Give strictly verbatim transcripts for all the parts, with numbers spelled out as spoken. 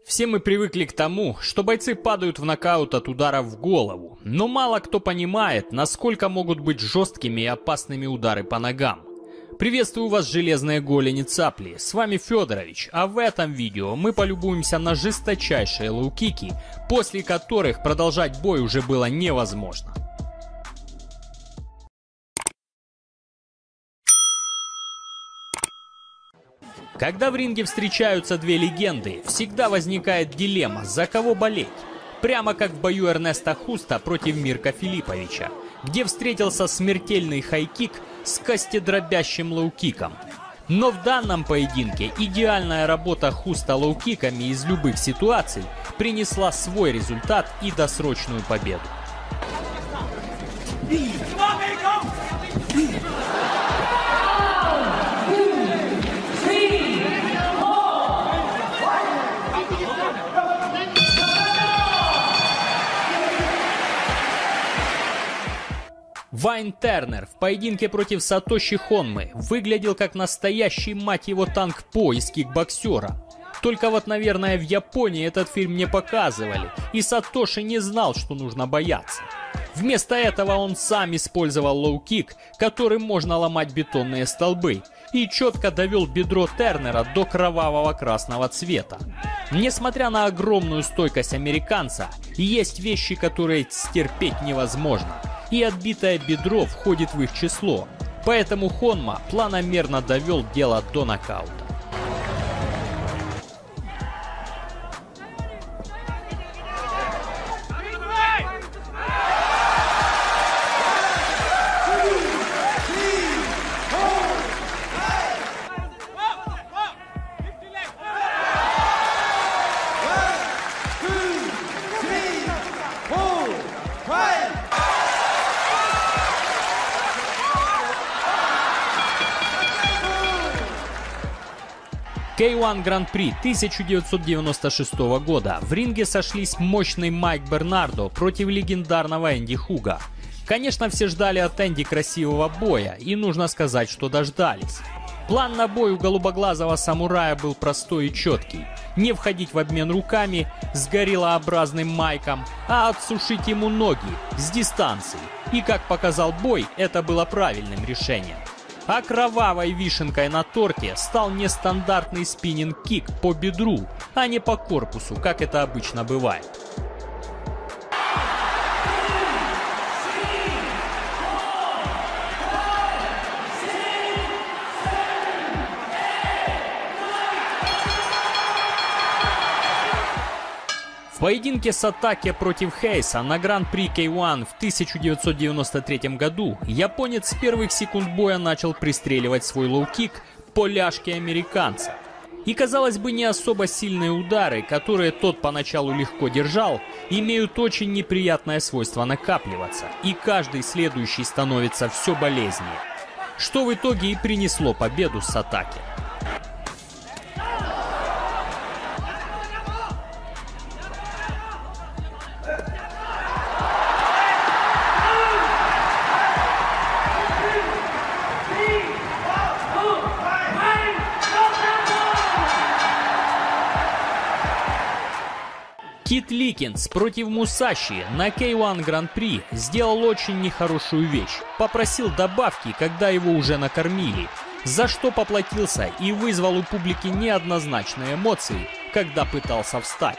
Все мы привыкли к тому, что бойцы падают в нокаут от ударов в голову, но мало кто понимает, насколько могут быть жесткими и опасными удары по ногам. Приветствую вас, железные голени цапли, с вами Федорович, а в этом видео мы полюбуемся на жесточайшие лоу-кики, после которых продолжать бой уже было невозможно. Когда в ринге встречаются две легенды, всегда возникает дилемма, за кого болеть. Прямо как в бою Эрнеста Хуста против Мирка Филипповича, где встретился смертельный хайкик с костедробящим лоу-киком. Но в данном поединке идеальная работа Хуста лоу-киками из любых ситуаций принесла свой результат и досрочную победу. Вайн Тернер в поединке против Сатоши Хонмы выглядел как настоящий, мать его, танк По из кикбоксера. Только вот, наверное, в Японии этот фильм не показывали, и Сатоши не знал, что нужно бояться. Вместо этого он сам использовал лоу-кик, которым можно ломать бетонные столбы, и четко довел бедро Тернера до кровавого красного цвета. Несмотря на огромную стойкость американца, есть вещи, которые стерпеть невозможно. И отбитое бедро входит в их число. Поэтому Хонма планомерно довел дело до нокаута. кей один Гран-при тысяча девятьсот девяносто шестого года в ринге сошлись мощный Майк Бернардо против легендарного Энди Хуга. Конечно, все ждали от Энди красивого боя, и нужно сказать, что дождались. План на бой у голубоглазого самурая был простой и четкий. Не входить в обмен руками с гориллообразным Майком, а отсушить ему ноги с дистанции. И как показал бой, это было правильным решением. А кровавой вишенкой на торте стал нестандартный спиннинг-кик по бедру, а не по корпусу, как это обычно бывает. В поединке Сатаке против Хейса на Гран-при кей один в тысяча девятьсот девяносто третьем году японец с первых секунд боя начал пристреливать свой лоу-кик по ляжке американца. И, казалось бы, не особо сильные удары, которые тот поначалу легко держал, имеют очень неприятное свойство накапливаться, и каждый следующий становится все болезнее. Что в итоге и принесло победу Сатаке. Кит Ликинс против Мусаши на кей один Гран-при сделал очень нехорошую вещь. Попросил добавки, когда его уже накормили, за что поплатился и вызвал у публики неоднозначные эмоции, когда пытался встать.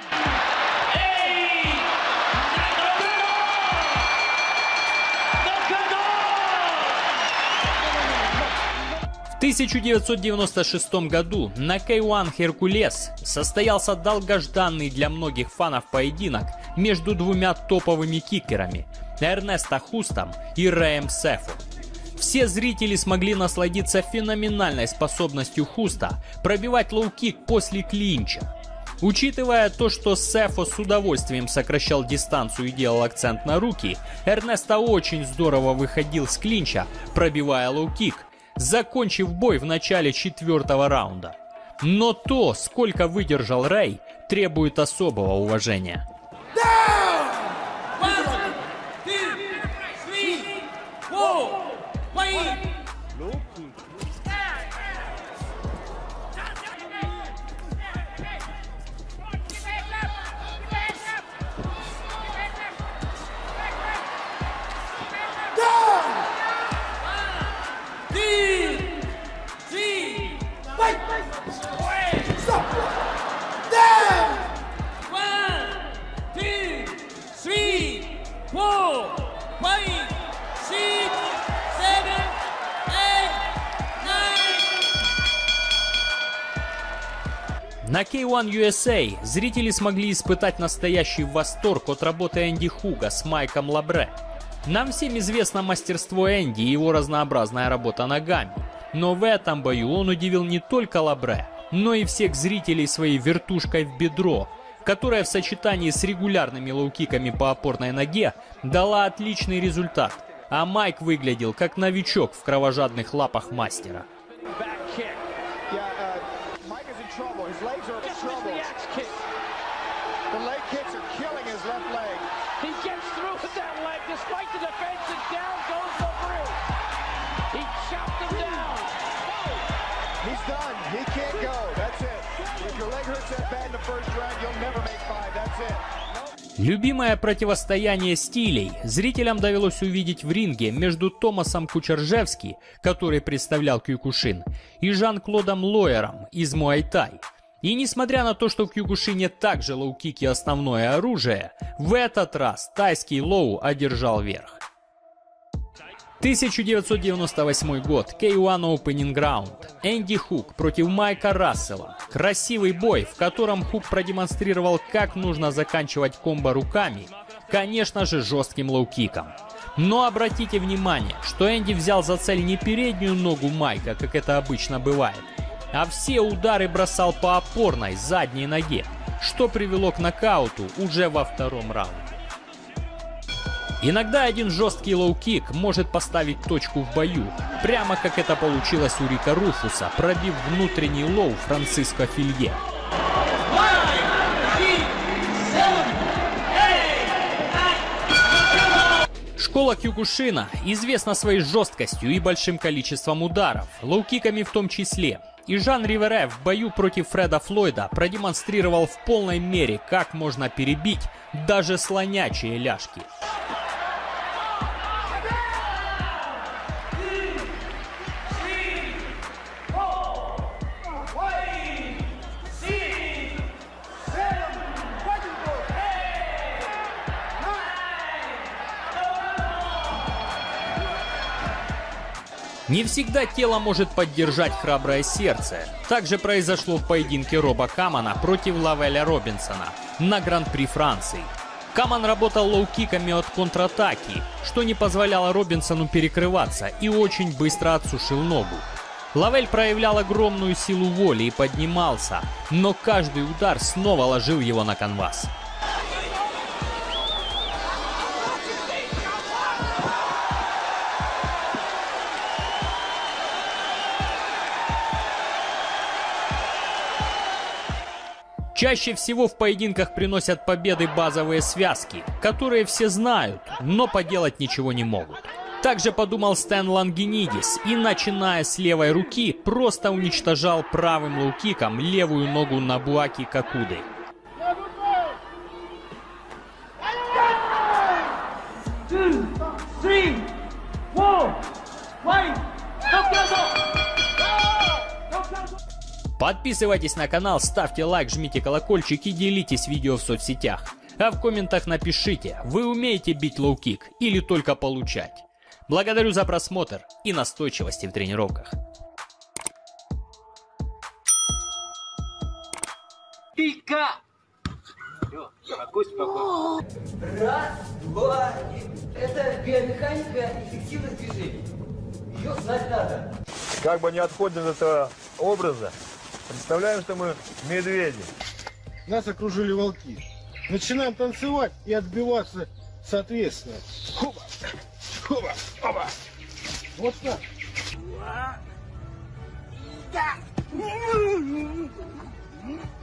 В тысяча девятьсот девяносто шестом году на кей один Херкулес состоялся долгожданный для многих фанов поединок между двумя топовыми кикерами – Эрнесто Хустом и Рэем Сефо. Все зрители смогли насладиться феноменальной способностью Хуста пробивать лоу-кик после клинча. Учитывая то, что Сефо с удовольствием сокращал дистанцию и делал акцент на руки, Эрнесто очень здорово выходил с клинча, пробивая лоу-кик, закончив бой в начале четвертого раунда. Но то, сколько выдержал Рэй, требует особого уважения. На кей один ю эс эй зрители смогли испытать настоящий восторг от работы Энди Хуга с Майком Лабре. Нам всем известно мастерство Энди и его разнообразная работа ногами. Но в этом бою он удивил не только Лабре, но и всех зрителей своей вертушкой в бедро, которая в сочетании с регулярными лоу-киками по опорной ноге дала отличный результат. А Майк выглядел как новичок в кровожадных лапах мастера. Любимое противостояние стилей зрителям довелось увидеть в ринге между Томасом Кучержевски, который представлял Кьюкушин, и Жан-Клодом Лоером из Муай-Тай. И несмотря на то, что в Кьюкушине также лоу-кики основное оружие, в этот раз тайский лоу одержал верх. тысяча девятьсот девяносто восьмой год, кей один Opening Round. Энди Хуг против Майка Рассела. Красивый бой, в котором Хуг продемонстрировал, как нужно заканчивать комбо руками, конечно же, жестким лоу-киком. Но обратите внимание, что Энди взял за цель не переднюю ногу Майка, как это обычно бывает, а все удары бросал по опорной задней ноге, что привело к нокауту уже во втором раунде. Иногда один жесткий лоу-кик может поставить точку в бою, прямо как это получилось у Рика Руфуса, пробив внутренний лоу Франциско Филье. Школа Кьюкушина известна своей жесткостью и большим количеством ударов, лоу-киками в том числе. И Жан Ривере в бою против Фреда Флойда продемонстрировал в полной мере, как можно перебить даже слонячие ляжки. Не всегда тело может поддержать храброе сердце. Так же произошло в поединке Роба Камана против Лавеля Робинсона на Гран-при Франции. Каман работал лоу-киками от контратаки, что не позволяло Робинсону перекрываться, и очень быстро отсушил ногу. Лавель проявлял огромную силу воли и поднимался, но каждый удар снова ложил его на канвас. Чаще всего в поединках приносят победы базовые связки, которые все знают, но поделать ничего не могут. Также подумал Стэн Лангинидис и, начиная с левой руки, просто уничтожал правым лоу-киком левую ногу Нобуаки Кокуды. Подписывайтесь на канал, ставьте лайк, жмите колокольчик и делитесь видео в соцсетях. А в комментах напишите, вы умеете бить лоу-кик или только получать. Благодарю за просмотр и настойчивости в тренировках. Пика! Все, спокойно, спокойно. Раз, два, и... это биомеханика эффективных движений. Ее знать надо. Как бы не отходим от этого образа, представляем, что мы медведи. Нас окружили волки. Начинаем танцевать и отбиваться соответственно. Хоба, хоба, хоба. Вот так. Да.